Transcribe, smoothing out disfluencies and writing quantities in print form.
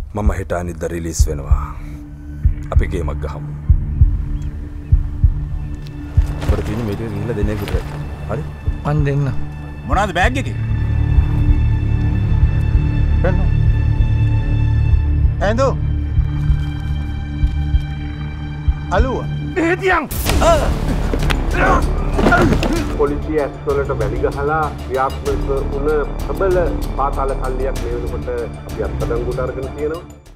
මම හෙට අනිද්දා රිලීස් වෙනවා. අපි ගේමක් ගහමු. අපිට තියෙන මේක ගිහිල්ලා දෙන්නේ විතරයි. හරි? මන් දෙන්න. මොනවද බෑග් එකේ? එන්න. එඳු. අලුව. එහෙතියන්. පොලිසිය ඇස්වලට වැලි ගහලා ව්‍යාප්ත වුණ ප්‍රබල පාතාල කල්ලියක් මේ වෙනකොට අපි අත්අඩංගුවට අරගෙන තියෙනවා.